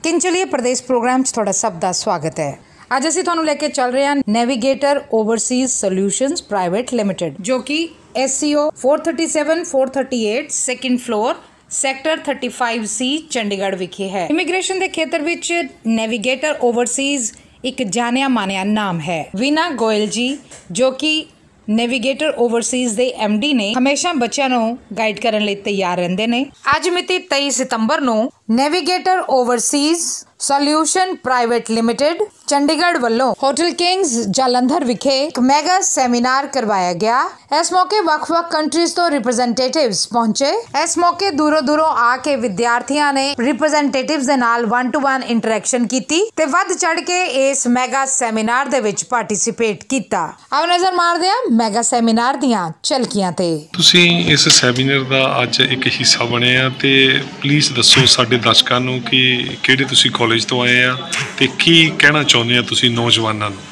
किन चलिए प्रदेश प्रोग्राम थोड़ा सब का स्वागत है। ਅੱਜ ਅਸੀਂ ਤੁਹਾਨੂੰ ਲੈ ਕੇ ਚੱਲ ਰਹੇ ਹਾਂ navigator overseas solutions private limited ਜੋ ਕਿ SCO 437 438 second floor sector 35C Chandigarh ਵਿਖੇ ਹੈ। ਇਮੀਗ੍ਰੇਸ਼ਨ ਦੇ ਖੇਤਰ ਵਿੱਚ ਨੈਵੀਗੇਟਰ ਓਵਰਸੀਜ਼ ਇੱਕ ਜਾਣਿਆ ਮਾਨਿਆ ਨਾਮ ਹੈ। ਵੀਨਾ ਗੋਇਲ ਜੀ ਜੋ ਕਿ ਨੈਵੀਗੇਟਰ ਓਵਰਸੀਜ਼ ਦੇ MD ਨੇ ਹਮੇਸ਼ਾ ਬੱਚਿਆਂ ਨੂੰ ਗਾਈਡ ਕਰਨ ਲਈ ਤਿਆਰ ਰਹਿੰਦੇ ਨੇ। ਅੱਜ ਮਿਤੀ 23 ਸਤੰਬਰ ਨੂੰ navigator overseas solution private limited Chandigarh ਵੱਲੋਂ ਹੋਟਲ ਕਿੰਗਸ ਜਲੰਧਰ ਵਿਖੇ ਇੱਕ ਮੈਗਾ ਸੈਮੀਨਾਰ ਕਰਵਾਇਆ ਗਿਆ। ਇਸ ਮੌਕੇ ਵੱਖ-ਵੱਖ ਕੰਟਰੀਜ਼ ਤੋਂ ਰਿਪਰੈਜ਼ੈਂਟੇਟਿਵਸ ਪਹੁੰਚੇ। ਇਸ ਮੌਕੇ ਦੂਰੋਂ ਆ ਕੇ ਵਿਦਿਆਰਥੀਆਂ ਨੇ ਰਿਪਰੈਜ਼ੈਂਟੇਟਿਵਸ ਦੇ ਨਾਲ 1-to-1 ਇੰਟਰੈਕਸ਼ਨ ਕੀਤੀ ਤੇ ਵੱਧ ਚੜ ਕੇ ਇਸ ਮੈਗਾ ਸੈਮੀਨਾਰ ਦੇ ਵਿੱਚ ਪਾਰਟਿਸਿਪੇਟ ਕੀਤਾ। ਆਓ ਨਜ਼ਰ ਮਾਰਦੇ ਹਾਂ ਮੈਗਾ ਸੈਮੀਨਾਰ ਦੀਆਂ ਝਲਕੀਆਂ ਤੇ। ਤੁਸੀਂ ਇਸ ਸੈਮੀਨਾਰ ਦਾ ਅੱਜ ਇੱਕ ਹਿੱਸਾ ਬਣੇ ਆ ਤੇ ਪਲੀਜ਼ ਦੱਸੋ ਸਾਡੇ ਦਰਸ਼ਕਾਂ ਨੂੰ ਕਿ ਕਿਹੜੇ ਤੁਸੀਂ ਕਾਲਜ ਤੋਂ ਆਏ ਆ ਤੇ ਕੀ ਕਹਿਣਾ ਚਾਹੁੰਦੇ ਆ ਤੁਸੀਂ ਨੌਜਵਾਨਾਂ ਨੂੰ।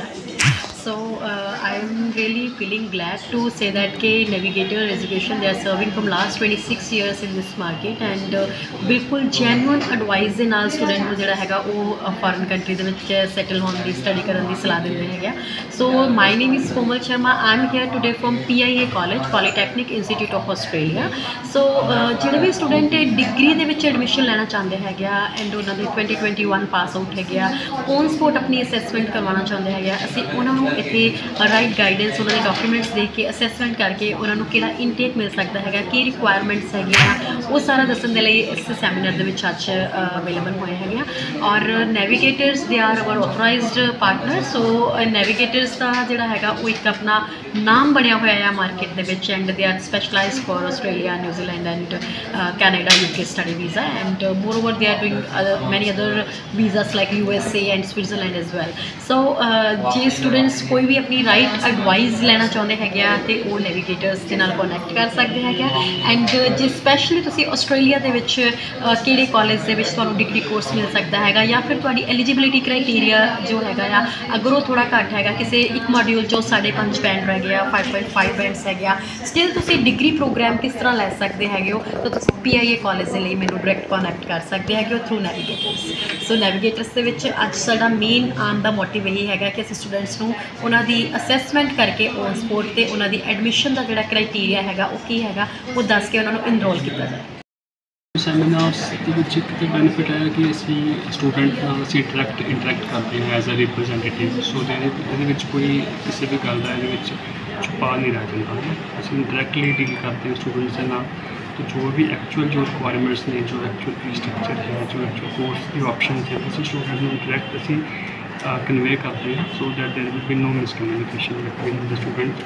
Really feeling glad to say that K Navigator Education they are serving from last 26 years in this market and बिल्कुल genuine advice ਦੇ ਨਾਲ student ਨੂੰ ਜਿਹੜਾ ਹੈਗਾ ਉਹ foreign country ਦੇ ਵਿੱਚ settle ਹੋਣ ਦੀ study ਕਰਨ ਦੀ ਸਲਾਹ ਦਿੰਦੇ ਹੈਗੇ। So my name is Komal Sharma. I'm here today from PIA College Polytechnic Institute of Australia. So ਜਿਹੜੇ ਵੀ ਸਟੂਡੈਂਟ ਡਿਗਰੀ ਦੇ ਵਿੱਚ ਐਡਮਿਸ਼ਨ ਲੈਣਾ ਚਾਹੁੰਦੇ ਹੈਗੇ ਐਂਡ ਉਹਨਾਂ ਦੇ 2021 ਪਾਸ ਆਊਟ ਹੈਗੇ ਔਨ ਸਪੋਟ ਆਪਣੀ ਅਸੈਸਮੈਂਟ ਕਰਵਾਉਣਾ ਚਾਹੁੰਦੇ ਹੈਗੇ ਅਸੀਂ ਉਹਨਾਂ ਨੂੰ ਇੱਥੇ ਰਾਈਟ ਗਾਈਡੈਂਸ ਉਹਨਾਂ ਦੇ ਡਾਕੂਮੈਂਟਸ ਦੇਖ ਕੇ ਅਸੈਸਮੈਂਟ ਕਰਕੇ ਉਹਨਾਂ ਨੂੰ ਕਿਹੜਾ ਇਨਟੇਕ ਮਿਲ ਸਕਦਾ ਹੈਗਾ ਕੀ ਰਿਕੁਆਇਰਮੈਂਟਸ ਹੈਗੀਆਂ ਉਹ ਸਾਰਾ ਦੱਸਣ ਦੇ ਲਈ ਇਸ ਸੈਮੀਨਾਰ ਦੇ ਵਿੱਚ ਅੱਜ ਅਵੇਲੇਬਲ ਹੋਏ ਹੈਗੇ ਔਰ navigators they are our authorised partner. So navigators ਦਾ ਜਿਹੜਾ ਹੈਗਾ ਉਹ ਇੱਕ ਆਪਣਾ ਨਾਮ ਬਣਿਆ ਹੋਇਆ ਹੈ ਮਾਰਕੀਟ ਦੇ ਵਿੱਚ and they are specialised for Australia New Zealand and Canada UK study visa and moreover they are doing many other visas like USA and Switzerland as well. So ਜੇ ਸਟੂਡੈਂਟਸ ਕੋਈ ਵੀ ਆਪਣੀ ਰਾਈਟ ਐਡਵਾਈਸ ਲੈਣਾ ਚਾਹੁੰਦੇ ਹੈਗੇ ਆ ਤੇ ਉਹ ਨੈਵੀਗੇਟਰਸ ਦੇ ਨਾਲ ਕੋਨੈਕਟ ਕਰ ਸਕਦੇ ਹੈਗੇ ਐਂਡ ਜੇ ਸਪੈਸ਼ਲੀ ਤੁਸੀਂ ਆਸਟ੍ਰੇਲੀਆ ਦੇ ਵਿੱਚ ਕਿਹੜੇ ਕਾਲਜ ਦੇ ਵਿੱਚ ਤੁਹਾਨੂੰ ਡਿਗਰੀ ਕੋਰਸ ਮਿਲ ਸਕਦਾ ਹੈਗਾ ਜਾਂ ਫਿਰ ਤੁਹਾਡੀ ਐਲੀਜੀਬਿਲਿਟੀ ਕ੍ਰਾਈਟੇਰੀਆ ਜੋ ਹੈਗਾ ਆ ਅਗਰ ਉਹ ਥੋੜ੍ਹਾ ਘੱਟ ਹੈਗਾ ਕਿਸੇ ਇੱਕ ਮੋਡਿਊਲ 'ਚੋਂ 5.5 ਬੈਂਡ ਰਹਿ ਗਿਆ 5.5 ਬੈਂਡਸ ਹੈਗੇ ਆ ਸਟਿਲ ਤੁਸੀਂ ਡਿਗਰੀ ਪ੍ਰੋਗਰਾਮ ਕਿਸ ਤਰ੍ਹਾਂ ਲੈ ਸਕਦੇ ਹੈਗੇ ਹੋ ਤਾਂ ਤੁਸੀਂ PIA ਕਾਲਜ ਦੇ ਲਈ ਮੈਨੂੰ ਡਾਇਰੈਕਟ ਕੋਨੈਕਟ ਕਰ ਸਕਦੇ ਹੈਗੇ ਹੋ ਥਰੂ ਨੈਵੀਗੇਟਰਸ। ਸੋ ਨੈਵੀਗੇਟਰਸ ਦੇ ਵਿੱਚ ਅੱਜ ਸਾਡਾ ਮੇਨ ਆਉਣ ਦਾ ਮੋਟਿਵ ਇਹੀ ਹੈਗਾ ਕਿ ਅਸੀਂ ਸਟੂਡੈਂਟਸ ਨੂੰ ਉਹਨਾਂ ਦੀ ਅਸੈਸਮੈਂਟ ਕਰਕੇ ਔਨ ਸਪੋਟ ਤੇ ਉਹਨਾਂ ਦੀ ਐਡਮਿਸ਼ਨ ਦਾ ਜਿਹੜਾ ਕ੍ਰਾਈਟੇਰੀਆ ਹੈਗਾ ਉਹ ਕੀ ਹੈਗਾ ਉਹ ਦੱਸ ਕੇ ਉਹਨਾਂ ਨੂੰ ਇਨਰੋਲ ਕੀਤਾ ਜਾਏ। ਸੈਮੀਨਾਰਸ ਦੇ ਵਿੱਚ ਇੱਕ ਤਾਂ ਬੈਨੀਫਿਟ ਹੈ ਕਿ ਅਸੀਂ ਸਟੂਡੈਂਟ ਨਾਲ ਅਸੀਂ ਇੰਟਰੈਕਟ ਕਰਦੇ ਹਾਂ ਐਜ਼ ਅ ਰਿਪਰੈਜ਼ੈਂਟੇਟਿਵ। ਸੋ ਇਹਦੇ ਵਿੱਚ ਕੋਈ ਕਿਸੇ ਵੀ ਗੱਲ ਦਾ ਇਹਦੇ ਵਿੱਚ ਛੁਪਾ ਨਹੀਂ ਰਹਿ ਜਾਂਦਾ ਅਸੀਂ ਡਾਇਰੈਕਟਲੀ ਡੀਲ ਕਰਦੇ ਹਾਂ ਸਟੂਡੈਂਟਸ ਦੇ ਨਾਲ तो जो भी एक्चुअल जो रिक्वायरमेंट्स ने जो एक्चुअल फी स्ट्रक्चर है जो एक्चुअल कोर्स की ऑप्शन है उसी स्टूडेंट में डायरेक्ट असी कन्वे करते हैं so that there will be no miscommunication between the student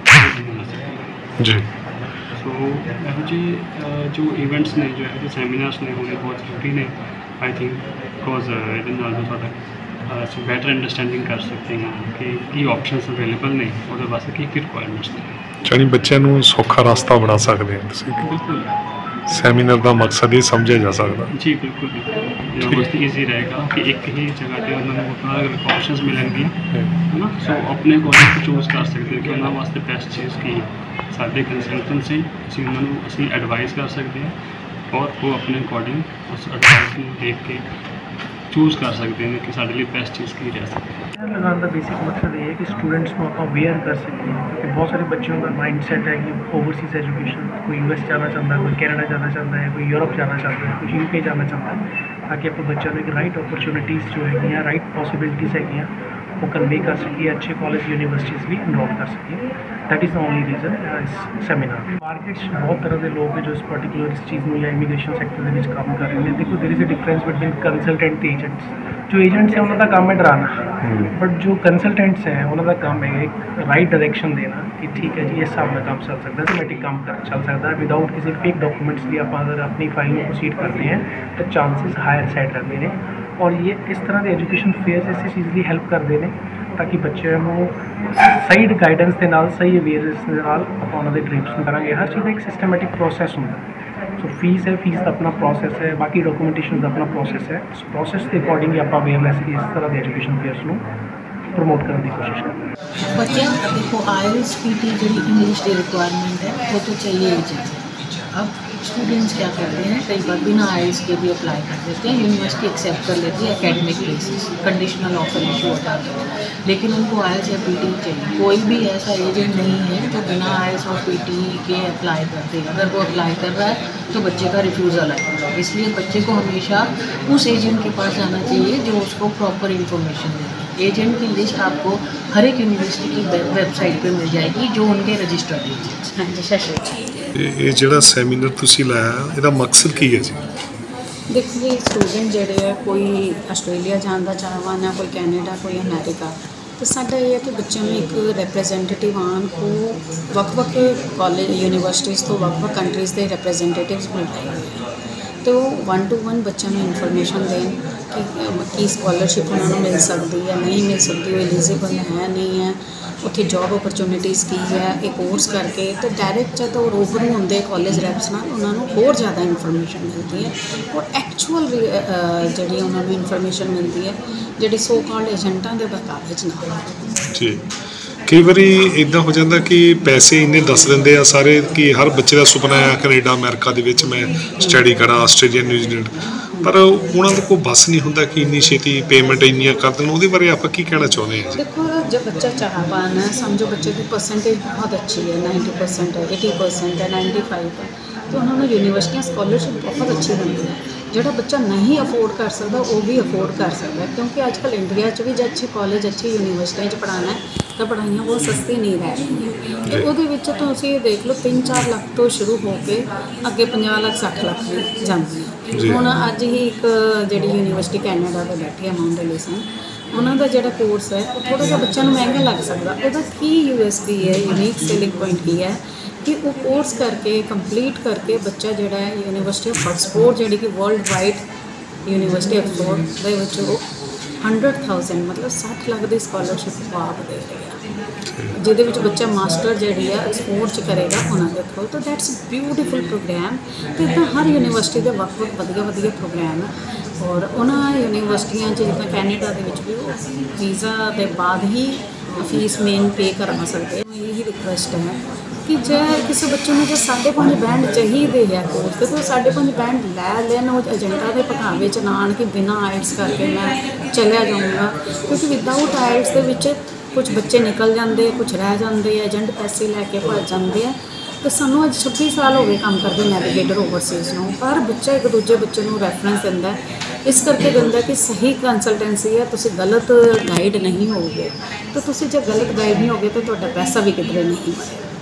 and जी। सो ਇਹੋ ਜਿਹੇ ਜੋ ਇਵੈਂਟਸ ਨੇ ਜੋ ਇਹੋ ਜਿਹੇ ਸੈਮੀਨਾਰਸ ਨੇ ਹੋਣੇ ਬਹੁਤ ਜ਼ਰੂਰੀ ਨੇ ਆਈ ਥਿੰਕ ਬਿਕੋਜ਼ ਇਹਦੇ ਨਾਲ ਜੋ ਸਾਡਾ ਅਸੀਂ ਬੈਟਰ ਅੰਡਰਸਟੈਂਡਿੰਗ ਕਰ ਸਕਦੇ ਹਾਂ ਕਿ ਕੀ ਆਪਸ਼ਨਸ ਅਵੇਲੇਬਲ ਨੇ ਉਹਦੇ ਵਾਸਤੇ ਕੀ ਰਿਕੁਆਇਰਮੈਂਟਸ ਨੇ ਜਾਨੀ ਬੱਚਿਆਂ ਨੂੰ ਸੌਖਾ ਰਸਤਾ ਬਣਾ ਸਕਦੇ ਹਾਂ ਤੁਸੀਂ। ਬਿਲਕੁਲ ਸੈਮੀਨਾਰ ਦਾ ਮਕਸਦ ਇਹ ਸਮਝਿਆ ਜਾ ਸਕਦਾ ਜੀ ਬਿਲਕੁਲ ਇਹਨਾਂ ਵਾਸਤੇ ਈਜ਼ੀ ਰਹੇਗਾ ਕਿ ਇੱਕ ਹੀ ਜਗ੍ਹਾ 'ਤੇ ਉਹਨਾਂ ਨੂੰ ਆਪਣਾ ਅਗਰ ਆਪਸ਼ਨਸ ਮਿਲਣਗੀਆਂ ਹੈ ਨਾ ਸੋ ਆਪਣੇ ਕਾਲਜ ਚੂਜ਼ ਕਰ ਸਕਦੇ ਕਿ ਉਹਨਾਂ ਵਾਸਤੇ ਬੈਸਟ ਚੀਜ਼ ਕੀ ਸਾਡੇ ਕੰਸਲਟੈਂਟਸ ਨੇ ਅਸੀਂ ਉਹਨਾਂ ਨੂੰ ਅਸੀਂ ਐਡਵਾਈਸ ਕਰ ਸਕਦੇ ਹਾਂ ਔਰ ਉਹ ਆਪਣੇ ਅਕੋਰਡਿੰਗ ਉਸ ਐਡਵਾਈਸ ਨੂੰ ਦੇਖ ਕੇ ਚੂਜ਼ ਕਰ ਸਕਦੇ ਨੇ ਕਿ ਸਾਡੇ ਲਈ ਬੈਸਟ ਚੀਜ਼ ਕੀ ਰਹਿ ਸਕਦੀ ਹੈ। लगाने का बेसिक मकसद ये है कि स्टूडेंट्स को आप अवेयर कर सकें क्योंकि बहुत सारे बच्चों का माइंड सेट है कि ओवरसीज़ एजुकेशन कोई US जाना चाहता है कोई कैनेडा जाना चाहता है कोई यूरोप जाना चाहता है कोई UK जाना चाहता है ताकि अपने बच्चों को एक राइट अपॉर्चुनिटीज़ जो है राइट पॉसिबिलिटीज़ है वो कन्वे कर सकिए अच्छे कॉलेज यूनिवर्सिटीज़ भी इनरोल कर सकिए। That is the only reason इस सैमीनार। मार्केट बहुत तरह के लोग हैं जो इस पर्टिकुलर इस चीज़ में या इमीग्रेशन सैक्टर के काम कर रहे हैं। देखो there is a difference between consultant ते एजेंट्स। जो एजेंट्स हैं उन्होंने काम है डराना बट जो कंसलटेंट्स हैं उन्होंने काम है एक राइट डायरेक्शन देना कि ठीक है जी इस हिसाब से काम चल सकता है सिस्टमैटिक काम चल सकता है विदाउट किसी फेक डॉक्यूमेंट्स की आप अगर अपनी फाइल में प्रोसीड करते हैं तो चांसेस हायर साइड रहते हैं और ये इस तरह के एजुकेशन फेयर्स ऐसी चीज़ हेल्प करते हैं ताकि बच्चे सही गाइडेंस के नाल सही अवेयरनेस के नाल आप उन्होंने ड्रीम्स में करांगे। हर चीज़ का एक सिस्टमैटिक प्रोसैस होता है। सो फीस है फीस का अपना प्रोसैस है बाकी डॉक्यूमेंटेशन का अपना प्रोसैस है उस प्रोसैस के अकॉर्डिंग आप अवेयरनेस इस तरह के एजुकेशन फेयर्स को प्रमोट करने की कोशिश करते हैं। बच्चे देखो IELTS PT जी इंग्लिश की रिक्वायरमेंट है वो तो चाहिए ही चाहिए। अब स्टूडेंट्स क्या करते हैं, कई बार बिना आइल्स के भी अप्लाई कर देते हैं, यूनिवर्सिटी एक्सेप्ट कर लेती है academic basis, conditional offer issue होता है, लेकिन उनको आइल्स या पीटी चाहिए। कोई भी ऐसा एजेंट नहीं है जो बिना आइल्स और पीटी के अप्लाई कर दे। अगर वो अप्लाई कर रहा है तो बच्चे का रिफ्यूज़ल है, इसलिए बच्चे को हमेशा उस एजेंट के पास जाना चाहिए जो उसको प्रॉपर इन्फॉर्मेशन दे। एजेंट की लिस्ट आपको हर एक यूनिवर्सिटी की वेबसाइट पे मिल जाएगी जो उनके रजिस्टर्ड एजेंट्स। हाँ जी, सर। ਇਹ ਜਿਹੜਾ ਸੈਮੀਨਾਰ ਤੁਸੀਂ ਲਾਇਆ ਇਹਦਾ ਮਕਸਦ ਕੀ ਹੈ ਜੀ? देखो जी, स्टूडेंट जोड़े है, कोई आस्ट्रेलिया जाने का चाहवान है, कोई कैनेडा, कोई अमेरिका, तो साडा ये है कि बच्चों में एक रिप्रैजेंटेटिव आन को वक्-वक् कॉलेज यूनिवर्सिटीज़ तो वक्-वक् कंट्रीज़ के रिप्रैजेंटेटिव्स बुलाए हुए हैं, तो 1 to 1 बच्चों में इन्फॉर्मेशन दें कि स्कॉलरशिप उन्होंने मिल सकती है, नहीं मिल सकती, वो एलिजिबल है नहीं है, उत्थे जॉब अपॉर्चुनिटीज़ की है, ये कोर्स करके तो डायरैक्ट जब वो रूबरू होंगे कॉलेज रैप्स नाल उन्होंने होर ज़्यादा इन्फॉर्मेशन मिलती है और एक्चुअल जी उन्होंने इन्फॉर्मेशन मिलती है जी सो कॉल्ड एजेंटा के बहकावे च ना। ਜੀ ਕਈ ਵਾਰੀ ਇਦਾਂ ਹੋ ਜਾਂਦਾ ਕਿ ਪੈਸੇ ਇੰਨੇ ਦੱਸ ਦਿੰਦੇ ਆ ਸਾਰੇ ਕਿ ਹਰ ਬੱਚੇ ਦਾ ਸੁਪਨਾ ਹੈ ਕੈਨੇਡਾ ਅਮਰੀਕਾ ਦੇ ਵਿੱਚ ਮੈਂ ਸਟੱਡੀ ਕਰਾਂ, ਆਸਟ੍ਰੇਲੀਆ, ਨਿਊਜ਼ੀਲੈਂਡ, ਪਰ ਉਹਨਾਂ ਦੇ ਕੋਲ ਬਸ ਨਹੀਂ ਹੁੰਦਾ ਕਿ ਇੰਨੀ ਛੇਤੀ ਪੇਮੈਂਟ ਇੰਨੀਆਂ ਕਰ ਦੇਣ। ਉਹਦੇ ਬਾਰੇ ਆਪਾਂ ਕੀ ਕਹਿਣਾ ਚਾਹੁੰਦੇ ਹਾਂ? देखो, जब बच्चा चाहवान है, समझो बच्चे की परसेंटेज बहुत अच्छी है, 90% है, 80% है, 95 है, तो उन्होंने यूनिवर्सिटियाँ स्कॉलरशिप बहुत अच्छी बनती है। जोड़ा बच्चा नहीं अफोर्ड कर सकता वो भी अफोर्ड कर सकता है, क्योंकि आजकल इंडिया भी जो अच्छे कॉलेज अच्छी यूनिवर्सिटियाँ पढ़ाना है तो पढ़ाइयाँ बहुत सस्ती नहीं रह रही। तो वो तुम ये देख लो 3-4 लाख तो शुरू होके अगे 50 लाख 60 लाख भी जाती है। हुण अज ही एक जी यूनिवर्सिटी कैनेडा में बैठी है माउंट एलिसन, उन्होंने जो कोर्स है वो थोड़ा जिहा बच्चों को महंगा लग सकता, वो की यूएसपी है, यूनीक सेलिंग पॉइंट की है कि वो कोर्स करके कंप्लीट करके बच्चा जोड़ा है यूनिवर्सिटी ऑफ ऑक्सफोर्ड जी कि वर्ल्ड वाइड यूनिवर्सिटी ऑक्सफोर्ड के 100,000 मतलब 60 लाख की स्कॉलरशिप वो आप दे रही है, जिहदे विच बच्चा मास्टर जी है ऑक्सफोर्ड च करेगा उन्होंने थ्रू। तो दैट्स ब्यूटीफुल प्रोग्राम। तो इदा हर यूनिवर्सिटी के वक्-वक् वधिया प्रोग्राम है और उन्होंने यूनिवर्सिटियां जिदा कैनेडा के भी वो वीज़ा के बाद ही फीस मेन पे करा सकते हैं। यही रिक्वेस्ट है कि जो किसी बच्चे ने जो 5.5 बैंड चाहिए है कोर्स तो 5.5 बैंड लै लैन, वो एजेंटा के भकावे च ना आन कि बिना आइल्स करके मैं चलिया जाऊँगा, क्योंकि विदाउट आइल्स के कुछ बच्चे निकल जाते, कुछ रह जाते, एजेंट पैसे लैके भज जाते हैं। तो सानू अज 26 साल हो गए काम करते नैवीगेटर ओवरसीज़ में, हर बच्चा एक दूजे बच्चे को रैफरेंस दिंदा है, इस करके दिंदा कि सही कंसलटेंसी है, तुसीं गलत गाइड नहीं होगे, तो तुसीं जो गलत गाइड नहीं होगे तो तुहाडा पैसा भी किधरे नहीं मरेगा।